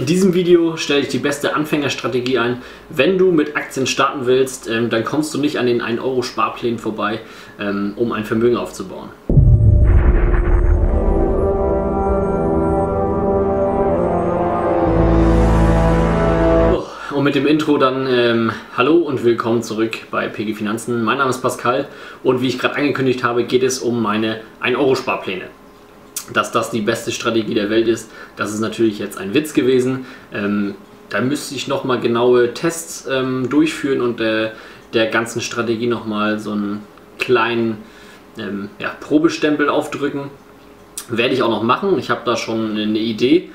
In diesem Video stelle ich die beste Anfängerstrategie ein. Wenn du mit Aktien starten willst, dann kommst du nicht an den 1 € Sparplänen vorbei, um ein Vermögen aufzubauen. Und mit dem Intro dann hallo und willkommen zurück bei PG Finanzen. Mein Name ist Pascal und wie ich gerade angekündigt habe, geht es um meine 1 € Sparpläne. Dass das die beste Strategie der Welt ist, das ist natürlich jetzt ein Witz gewesen. Da müsste ich nochmal genaue Tests durchführen und der ganzen Strategie nochmal so einen kleinen Probestempel aufdrücken. Werde ich auch noch machen. Ich habe da schon eine Idee.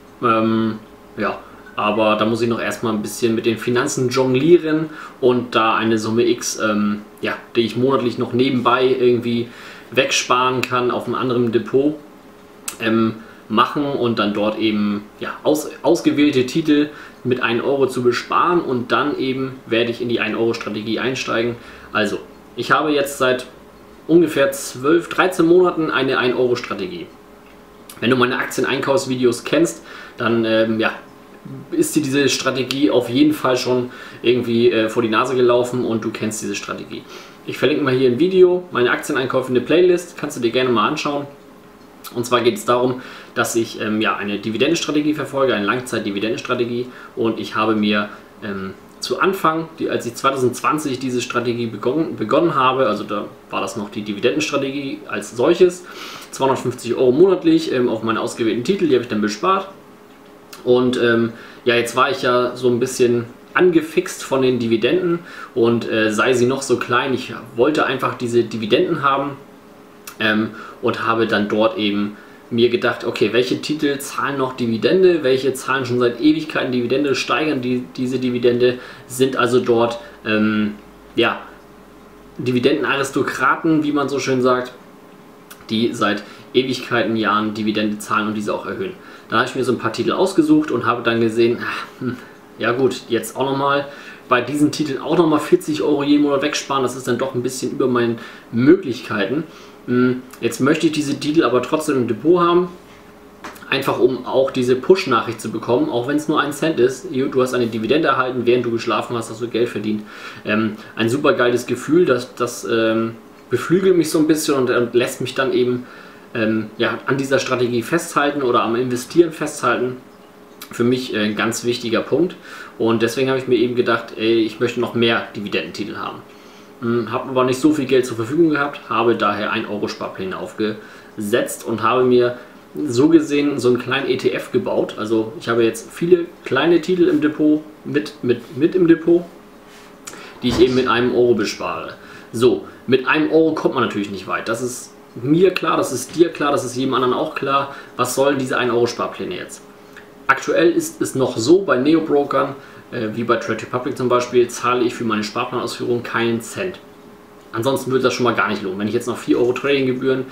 Aber da muss ich noch erstmal ein bisschen mit den Finanzen jonglieren und da eine Summe X, die ich monatlich noch nebenbei irgendwie wegsparen kann auf einem anderen Depot, machen und dann dort eben ausgewählte Titel mit 1 € zu besparen und dann eben werde ich in die 1 € Strategie einsteigen. Also, ich habe jetzt seit ungefähr 13 Monaten eine 1 € Strategie. Wenn du meine Aktieneinkaufsvideos kennst, dann ist dir diese Strategie auf jeden Fall schon irgendwie vor die Nase gelaufen und du kennst diese Strategie. Ich verlinke mal hier ein Video, meine Aktieneinkäufe in eine Playlist, kannst du dir gerne mal anschauen. Und zwar geht es darum, dass ich eine Dividendenstrategie verfolge, eine Langzeit-Dividendenstrategie, und ich habe mir zu Anfang, als ich 2020 diese Strategie begonnen habe, also da war das noch die Dividendenstrategie als solches, 250 € monatlich auf meine ausgewählten Titel, die habe ich dann bespart. Und jetzt war ich ja so ein bisschen angefixt von den Dividenden und sei sie noch so klein, ich wollte einfach diese Dividenden haben und habe dann dort eben mir gedacht, okay, welche Titel zahlen noch Dividende, welche zahlen schon seit Ewigkeiten Dividende, steigern diese Dividende, sind also dort Dividendenaristokraten, wie man so schön sagt, die seit Ewigkeiten, Jahren Dividende zahlen und diese auch erhöhen. Dann habe ich mir so ein paar Titel ausgesucht und habe dann gesehen, ja gut, jetzt auch nochmal bei diesen Titeln auch nochmal 40 € jeden Monat wegsparen, das ist dann doch ein bisschen über meinen Möglichkeiten. Jetzt möchte ich diese Titel aber trotzdem im Depot haben, einfach um auch diese Push-Nachricht zu bekommen, auch wenn es nur 1 Cent ist. Du hast eine Dividende erhalten, während du geschlafen hast, hast du Geld verdient. Ein super geiles Gefühl, das beflügelt mich so ein bisschen und lässt mich dann eben an dieser Strategie festhalten oder am Investieren festhalten. Für mich ein ganz wichtiger Punkt, und deswegen habe ich mir eben gedacht, ich möchte noch mehr Dividendentitel haben. Habe aber nicht so viel Geld zur Verfügung gehabt, habe daher 1 € Sparpläne aufgesetzt und habe mir so gesehen so einen kleinen ETF gebaut. Also ich habe jetzt viele kleine Titel im Depot, mit im Depot, die ich eben mit 1 € bespare. So, mit 1 € kommt man natürlich nicht weit. Das ist mir klar, das ist dir klar, das ist jedem anderen auch klar. Was sollen diese 1 € Sparpläne jetzt? Aktuell ist es noch so, bei Neo-Brokern, wie bei Trade Republic zum Beispiel, zahle ich für meine Sparplanausführung keinen Cent. Ansonsten würde das schon mal gar nicht lohnen. Wenn ich jetzt noch 4 € Tradinggebühren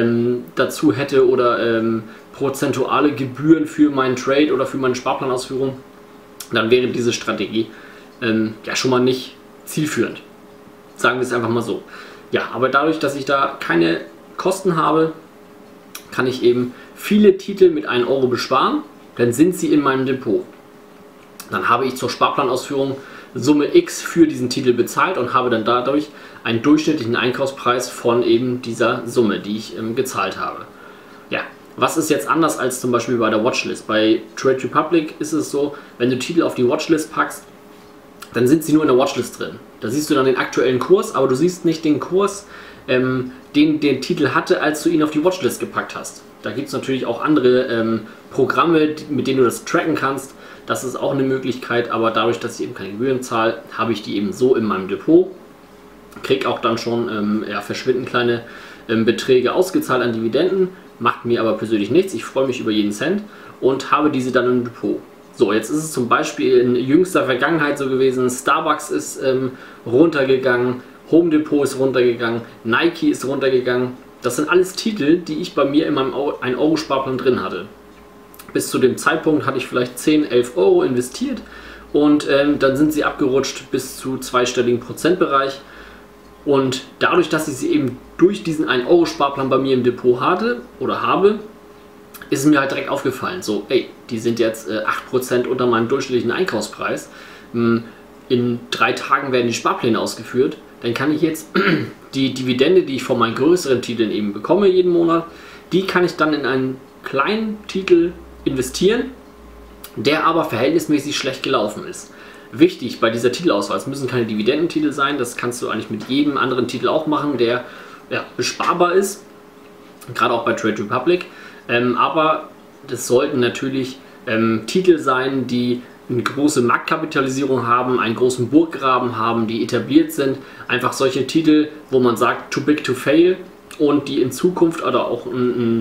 dazu hätte oder prozentuale Gebühren für meinen Trade oder für meine Sparplanausführung, dann wäre diese Strategie schon mal nicht zielführend. Sagen wir es einfach mal so. Ja, aber dadurch, dass ich da keine Kosten habe, kann ich eben viele Titel mit 1 € besparen. Dann sind sie in meinem Depot. Dann habe ich zur Sparplanausführung Summe X für diesen Titel bezahlt und habe dann dadurch einen durchschnittlichen Einkaufspreis von eben dieser Summe, die ich gezahlt habe. Ja, was ist jetzt anders als zum Beispiel bei der Watchlist? Bei Trade Republic ist es so, wenn du Titel auf die Watchlist packst, dann sind sie nur in der Watchlist drin. Da siehst du dann den aktuellen Kurs, aber du siehst nicht den Kurs, den der Titel hatte, als du ihn auf die Watchlist gepackt hast. Da gibt es natürlich auch andere Programme, mit denen du das tracken kannst. Das ist auch eine Möglichkeit, aber dadurch, dass ich eben keine Gebühren zahle, habe ich die eben so in meinem Depot. Kriege auch dann schon verschwindend kleine Beträge ausgezahlt an Dividenden, macht mir aber persönlich nichts. Ich freue mich über jeden Cent und habe diese dann im Depot. So, jetzt ist es zum Beispiel in jüngster Vergangenheit so gewesen, Starbucks ist runtergegangen, Home Depot ist runtergegangen, Nike ist runtergegangen. Das sind alles Titel, die ich bei mir in meinem 1 € Sparplan drin hatte. Bis zu dem Zeitpunkt hatte ich vielleicht 10, 11 € investiert und dann sind sie abgerutscht bis zu zweistelligen Prozentbereich. Und dadurch, dass ich sie eben durch diesen 1 € Sparplan bei mir im Depot hatte oder habe, ist es mir halt direkt aufgefallen, so, ey, die sind jetzt 8% unter meinem durchschnittlichen Einkaufspreis. In 3 Tagen werden die Sparpläne ausgeführt. Dann kann ich jetzt die Dividende, die ich von meinen größeren Titeln eben bekomme jeden Monat, die kann ich dann in einen kleinen Titel investieren, der aber verhältnismäßig schlecht gelaufen ist. Wichtig bei dieser Titelauswahl, es müssen keine Dividendentitel sein, das kannst du eigentlich mit jedem anderen Titel auch machen, der besparbar ist, gerade auch bei Trade Republic. Aber das sollten natürlich Titel sein, die eine große Marktkapitalisierung haben, einen großen Burggraben haben, die etabliert sind. Einfach solche Titel, wo man sagt, too big to fail und die in Zukunft oder auch ein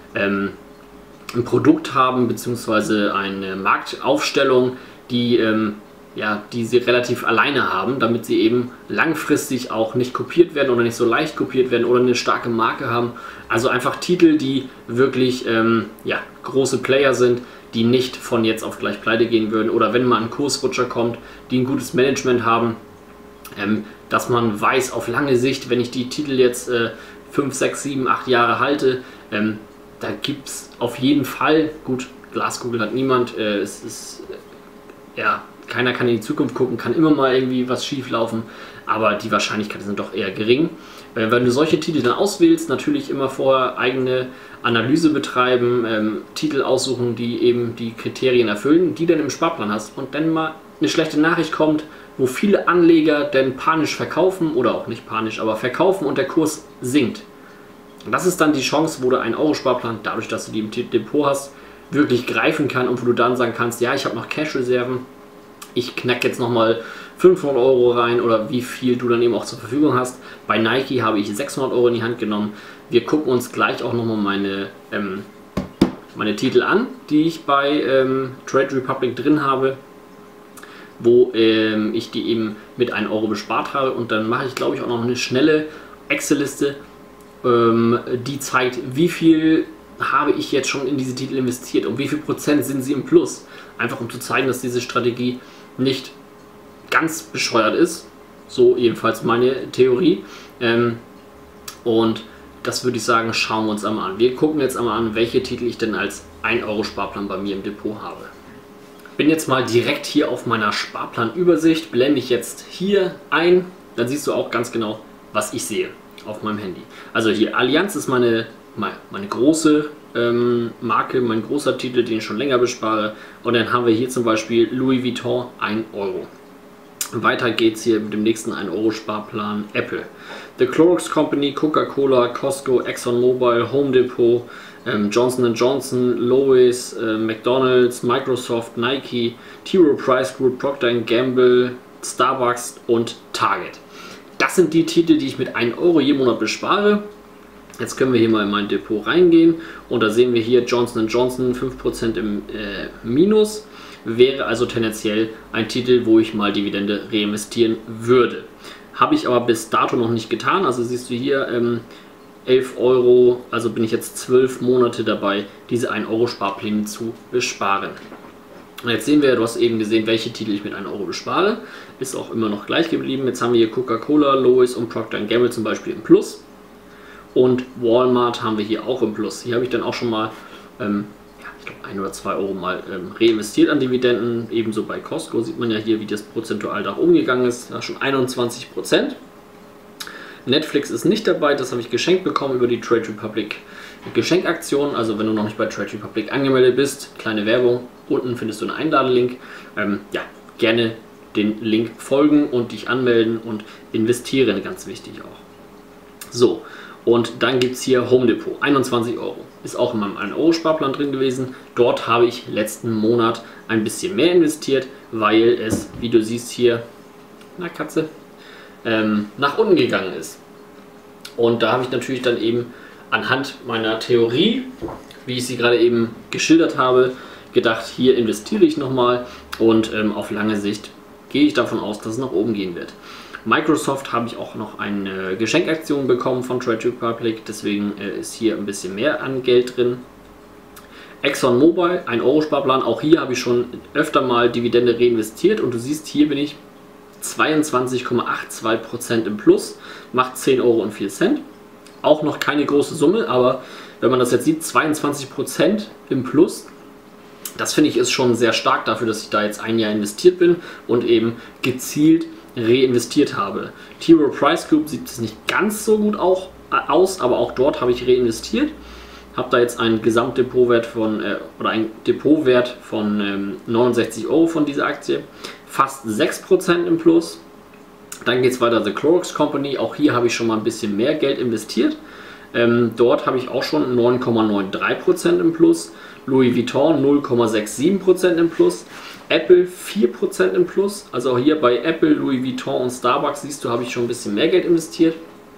Produkt haben, beziehungsweise eine Marktaufstellung, die sie relativ alleine haben, damit sie eben langfristig auch nicht kopiert werden oder nicht so leicht kopiert werden oder eine starke Marke haben. Also einfach Titel, die wirklich große Player sind, die nicht von jetzt auf gleich pleite gehen würden oder wenn mal ein Kursrutscher kommt, die ein gutes Management haben, dass man weiß auf lange Sicht, wenn ich die Titel jetzt 5, 6, 7, 8 Jahre halte, da gibt es auf jeden Fall, gut, Glaskugel hat niemand, keiner kann in die Zukunft gucken, kann immer mal irgendwie was schief laufen, aber die Wahrscheinlichkeiten sind doch eher gering. Wenn du solche Titel dann auswählst, natürlich immer vorher eigene Analyse betreiben, Titel aussuchen, die eben die Kriterien erfüllen, die dann im Sparplan hast und dann mal eine schlechte Nachricht kommt, wo viele Anleger dann panisch verkaufen oder auch nicht panisch, aber verkaufen und der Kurs sinkt. Und das ist dann die Chance, wo du einen Euro-Sparplan, dadurch, dass du die im Depot hast, wirklich greifen kann und wo du dann sagen kannst, ja, ich habe noch Cash-Reserven, ich knack jetzt nochmal 500 Euro rein oder wie viel du dann eben auch zur Verfügung hast. Bei Nike habe ich 600 Euro in die Hand genommen. Wir gucken uns gleich auch nochmal meine Titel an, die ich bei Trade Republic drin habe, wo ich die eben mit 1 Euro bespart habe. Und dann mache ich, glaube ich, auch noch eine schnelle Excel-Liste, die zeigt, wie viel habe ich jetzt schon in diese Titel investiert und wie viel Prozent sind sie im Plus. Einfach um zu zeigen, dass diese Strategie nicht ganz bescheuert ist. So jedenfalls meine Theorie. Und das würde ich sagen, schauen wir uns einmal an. Wir gucken jetzt einmal an, welche Titel ich denn als 1 Euro Sparplan bei mir im Depot habe. Bin jetzt mal direkt hier auf meiner Sparplanübersicht, blende ich jetzt hier ein, dann siehst du auch ganz genau, was ich sehe auf meinem Handy. Also hier Allianz ist meine große Marke, mein großer Titel, den ich schon länger bespare. Und dann haben wir hier zum Beispiel Louis Vuitton 1 Euro. Weiter geht's hier mit dem nächsten 1 Euro Sparplan Apple. The Clorox Company, Coca-Cola, Costco, ExxonMobil, Home Depot, Johnson & Johnson, Lowe's, McDonald's, Microsoft, Nike, T. Rowe Price Group, Procter & Gamble, Starbucks und Target. Das sind die Titel, die ich mit 1 Euro jeden Monat bespare. Jetzt können wir hier mal in mein Depot reingehen und da sehen wir hier Johnson & Johnson 5% im Minus. Wäre also tendenziell ein Titel, wo ich mal Dividende reinvestieren würde. Habe ich aber bis dato noch nicht getan. Also siehst du hier 11 Euro, also bin ich jetzt 12 Monate dabei, diese 1 Euro Sparpläne zu besparen. Und jetzt sehen wir, du hast eben gesehen, welche Titel ich mit 1 Euro bespare. Ist auch immer noch gleich geblieben. Jetzt haben wir hier Coca-Cola, Lowe's und Procter & Gamble zum Beispiel im Plus. Und Walmart haben wir hier auch im Plus. Hier habe ich dann auch schon mal ich glaube 1 oder 2 Euro mal reinvestiert an Dividenden. Ebenso bei Costco sieht man ja hier, wie das prozentual nach oben gegangen ist. Da schon 21%. Netflix ist nicht dabei, das habe ich geschenkt bekommen über die Trade Republic Geschenkaktion. Also wenn du noch nicht bei Trade Republic angemeldet bist, kleine Werbung, unten findest du einen Einladelink. Gerne den Link folgen und dich anmelden und investieren, ganz wichtig auch. So, und dann gibt es hier Home Depot, 21 Euro. Ist auch in meinem 1 Euro Sparplan drin gewesen. Dort habe ich letzten Monat ein bisschen mehr investiert, weil es, wie du siehst hier, na Katze, nach unten gegangen ist. Und da habe ich natürlich dann eben anhand meiner Theorie, wie ich sie gerade eben geschildert habe, gedacht, hier investiere ich nochmal und auf lange Sicht gehe ich davon aus, dass es nach oben gehen wird. Microsoft habe ich auch noch eine Geschenkaktion bekommen von Trade Republic, deswegen ist hier ein bisschen mehr an Geld drin. ExxonMobil, 1 Euro Sparplan, auch hier habe ich schon öfter mal Dividende reinvestiert und du siehst, hier bin ich 22,82% im Plus, macht 10,04 Euro. Auch noch keine große Summe, aber wenn man das jetzt sieht, 22% im Plus. Das finde ich ist schon sehr stark dafür, dass ich da jetzt ein Jahr investiert bin und eben gezielt reinvestiert habe. T. Rowe Price Group sieht es nicht ganz so gut aus, aber auch dort habe ich reinvestiert. Habe da jetzt einen Gesamtdepotwert von ein Depotwert von 69 Euro von dieser Aktie, fast 6% im Plus. Dann geht es weiter, The Clorox Company, auch hier habe ich schon mal ein bisschen mehr Geld investiert. Dort habe ich auch schon 9,93% im Plus, Louis Vuitton 0,67% im Plus, Apple 4% im Plus, also auch hier bei Apple, Louis Vuitton und Starbucks siehst du, habe ich schon ein bisschen mehr Geld investiert.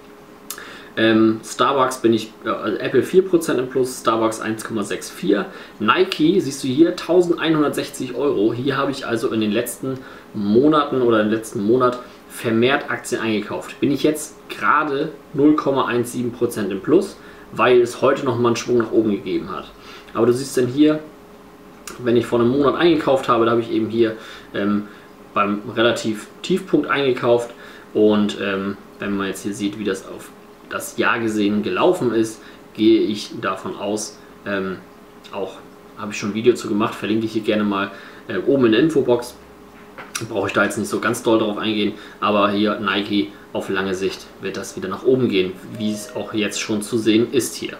Starbucks bin ich, also Apple 4% im Plus, Starbucks 1,64. Nike siehst du hier 1160 Euro. Hier habe ich also in den letzten Monaten oder im letzten Monat vermehrt Aktien eingekauft. Bin ich jetzt gerade 0,17% im Plus, weil es heute nochmal einen Schwung nach oben gegeben hat. Aber du siehst dann hier, wenn ich vor einem Monat eingekauft habe, da habe ich eben hier beim relativ Tiefpunkt eingekauft und wenn man jetzt hier sieht, wie das auf das Jahr gesehen gelaufen ist, gehe ich davon aus, auch habe ich schon ein Video zu gemacht, verlinke ich hier gerne mal oben in der Infobox. Brauche ich da jetzt nicht so ganz doll darauf eingehen, aber hier Nike auf lange Sicht wird das wieder nach oben gehen, wie es auch jetzt schon zu sehen ist hier.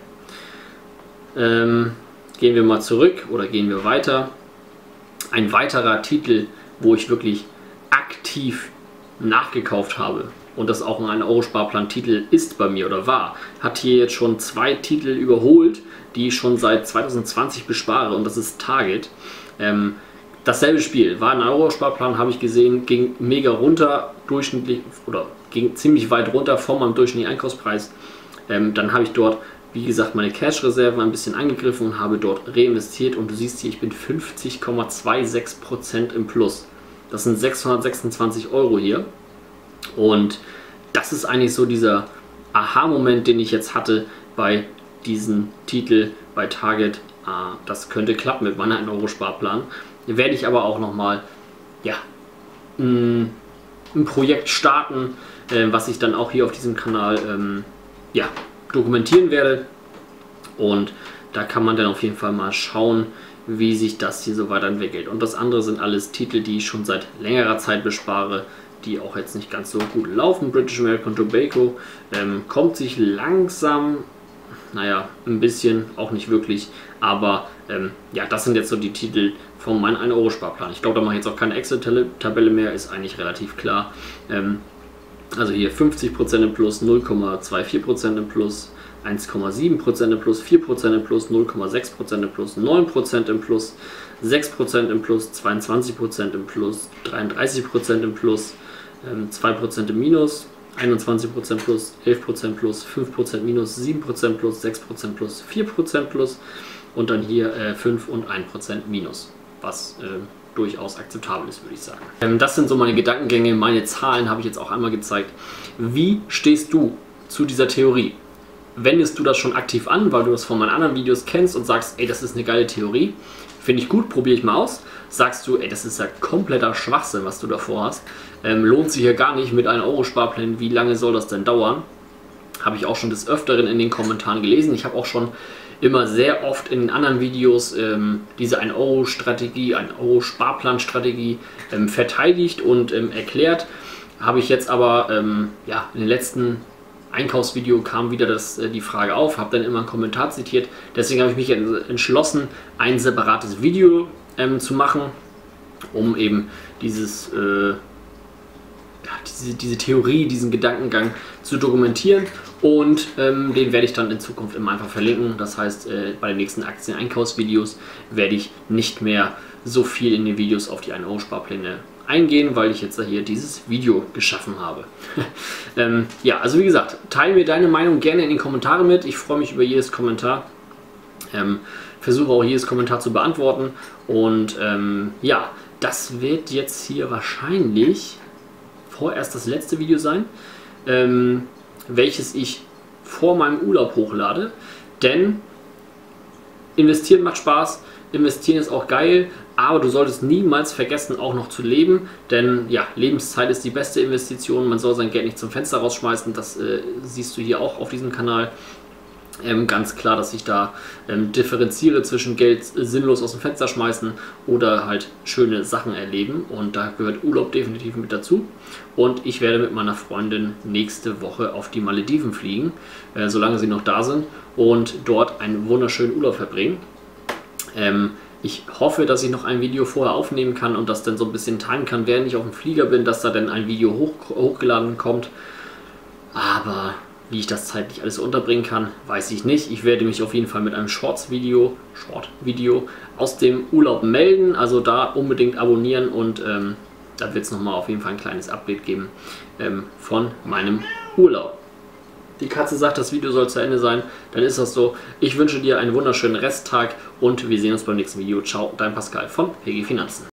Gehen wir mal zurück oder gehen wir weiter. Ein weiterer Titel, wo ich wirklich aktiv nachgekauft habe und das auch ein Euro-Sparplan-Titel ist bei mir oder war, hat hier jetzt schon 2 Titel überholt, die ich schon seit 2020 bespare und das ist Target. Dasselbe Spiel, war ein Euro-Sparplan, habe ich gesehen, ging mega runter, durchschnittlich oder ging ziemlich weit runter von meinem durchschnittlichen Einkaufspreis. Dann habe ich dort, wie gesagt, meine Cash-Reserve ein bisschen angegriffen und habe dort reinvestiert und du siehst hier, ich bin 50,26% im Plus. Das sind 626 Euro hier und das ist eigentlich so dieser Aha-Moment, den ich jetzt hatte bei diesem Titel, bei Target. Das könnte klappen mit meinem 1-Euro-Sparplan. Werde ich aber auch nochmal ein Projekt starten, was ich dann auch hier auf diesem Kanal dokumentieren werde. Und da kann man dann auf jeden Fall mal schauen, wie sich das hier so weiterentwickelt. Und das andere sind alles Titel, die ich schon seit längerer Zeit bespare, die auch jetzt nicht ganz so gut laufen. British American Tobacco kommt sich langsam, naja, ein bisschen, auch nicht wirklich, aber das sind jetzt so die Titel von meinem 1-Euro-Sparplan. Ich glaube, da mache ich jetzt auch keine Excel-Tabelle mehr, ist eigentlich relativ klar. Also hier 50% im Plus, 0,24% im Plus, 1,7% im Plus, 4% im Plus, 0,6% im Plus, 9% im Plus, 6% im Plus, 22% im Plus, 33% im Plus, 2% im Minus, 21% plus, 11% plus, 5% minus, 7% plus, 6% plus, 4% plus und dann hier 5 und 1% minus, was durchaus akzeptabel ist, würde ich sagen. Das sind so meine Gedankengänge, meine Zahlen habe ich jetzt auch einmal gezeigt. Wie stehst du zu dieser Theorie? Wendest du das schon aktiv an, weil du das von meinen anderen Videos kennst und sagst, ey, das ist eine geile Theorie, finde ich gut, probiere ich mal aus. Sagst du, ey, das ist ja kompletter Schwachsinn, was du davor hast. Lohnt sich ja gar nicht mit einem Euro-Sparplan, wie lange soll das denn dauern? Habe ich auch schon des Öfteren in den Kommentaren gelesen. Ich habe auch schon immer sehr oft in den anderen Videos diese 1-Euro-Strategie, 1-Euro-Sparplan-Strategie verteidigt und erklärt. Habe ich jetzt aber in den letzten Einkaufsvideo kam wieder die Frage auf, habe dann immer einen Kommentar zitiert. Deswegen habe ich mich entschlossen, ein separates Video zu machen, um eben diese Theorie, diesen Gedankengang zu dokumentieren und den werde ich dann in Zukunft immer einfach verlinken. Das heißt, bei den nächsten Aktien-Einkaufsvideos werde ich nicht mehr so viel in den Videos auf die 1-Euro-Sparpläne eingehen, weil ich jetzt hier dieses Video geschaffen habe. Also wie gesagt, teile mir deine Meinung gerne in den Kommentaren mit. Ich freue mich über jedes Kommentar. Versuche auch jedes Kommentar zu beantworten. Und das wird jetzt hier wahrscheinlich vorerst das letzte Video sein, welches ich vor meinem Urlaub hochlade. Denn investieren macht Spaß. Investieren ist auch geil, Aber du solltest niemals vergessen, auch noch zu leben, denn ja, Lebenszeit ist die beste Investition. Man soll sein Geld nicht zum Fenster rausschmeißen, das siehst du hier auch auf diesem Kanal. Ganz klar, dass ich da differenziere zwischen Geld sinnlos aus dem Fenster schmeißen oder halt schöne Sachen erleben, und da gehört Urlaub definitiv mit dazu. Und ich werde mit meiner Freundin nächste Woche auf die Malediven fliegen, solange sie noch da sind, und dort einen wunderschönen Urlaub verbringen. Ich hoffe, dass ich noch ein Video vorher aufnehmen kann und das dann so ein bisschen timen kann, während ich auf dem Flieger bin, dass da dann ein Video hochgeladen kommt. Aber wie ich das zeitlich alles unterbringen kann, weiß ich nicht. Ich werde mich auf jeden Fall mit einem Short-Video aus dem Urlaub melden. Also da unbedingt abonnieren, und da wird es nochmal auf jeden Fall ein kleines Update geben von meinem Urlaub. Die Katze sagt, das Video soll zu Ende sein, dann ist das so. Ich wünsche dir einen wunderschönen Resttag und wir sehen uns beim nächsten Video. Ciao, dein Pascal von PG Finanzen.